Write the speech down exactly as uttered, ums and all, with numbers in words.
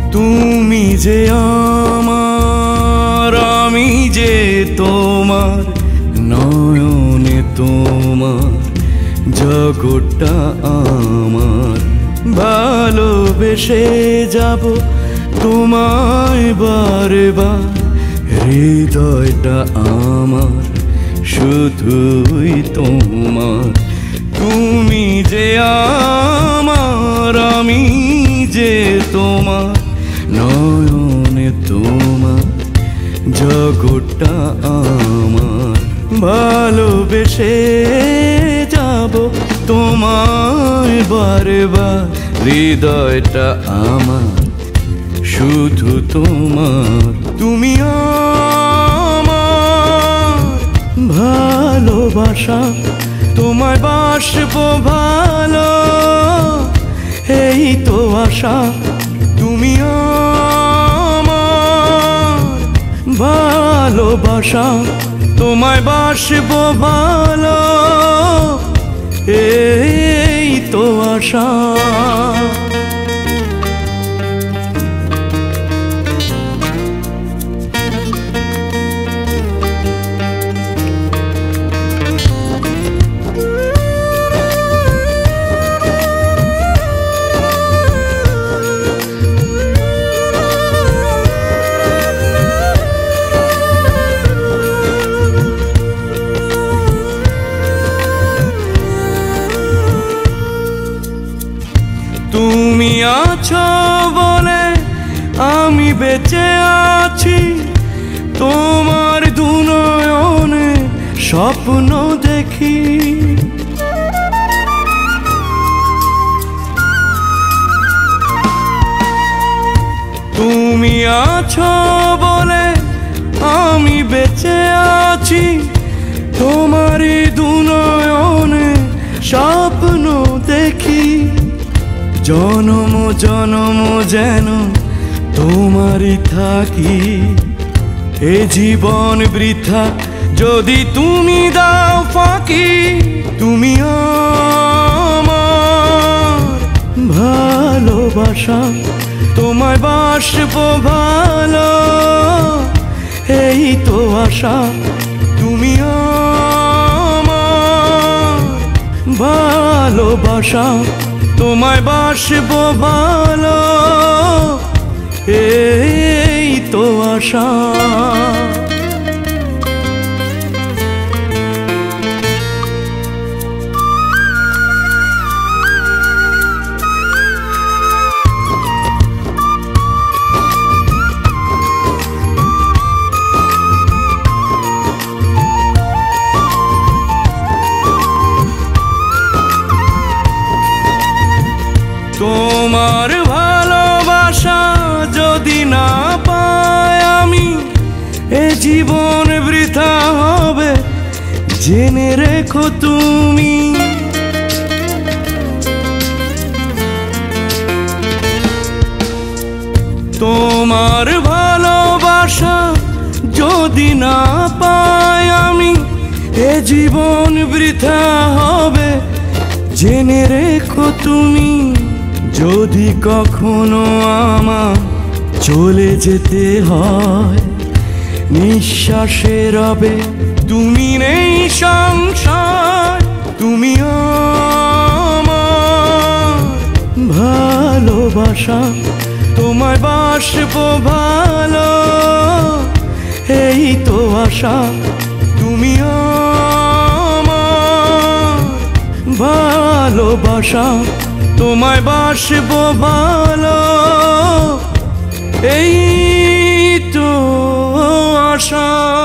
তুমি যে আমার, আমি যে তোমার, নয়নে তোমার জগৎটা আমার। ভালোবেসে যাব তোমায় বারে বার, হৃদয়টা আমার শুধুই তোমার। তুমি যে আমার, আমি যে তোমার, নয়নে তোমার জগৎটা আমার। ভালোবেসে যাব তোমায় বারে বার, হৃদয়টা আমার শুধু তোমার। তুমি আমার ভালোবাসা, তোমায় বাসবো ভালো, এই তো আশা। তুমি আমার ভালোবাসা, তোমায় বাসবো ভালো, এই তো আশা। তুমি আছো বলে আমি বেঁচে আছি, তোমার দুনয়নে স্বপ্ন দেখি। তুমি আছো বলে আমি বেঁচে আছি, তোমার দুনয়নে স্বপ্ন দেখি। জনম জনম যেন তোমারই থাকি, এ জীবন বৃথা যদি তুমি দাও ফাঁকি। তুমি আমার ভালোবাসা, তোমায় বাসবো ভালো, এই তো আশা। তুমি আমার ভালোবাসা, তোমায় বাসবো ভালো, এই তো আশা। তোমার ভালোবাসা যদি না পাই আমি, এ জীবন বৃথা হবে জেনে রেখো তুমি। তোমার ভালোবাসা যদি না পাই আমি, এ জীবন বৃথা হবে জেনে রেখো তুমি। যদি কখনো আমার চলে যেতে হয়, নিঃশ্বাসে রবে তুমি নেই সংসার। তুমি আমার ভালোবাসা, তোমায় বাসবো ভালো, এই তো আশা। তুমি আমার ভালোবাসা, তোমায় বাসবো ভালো, এই তো আশা।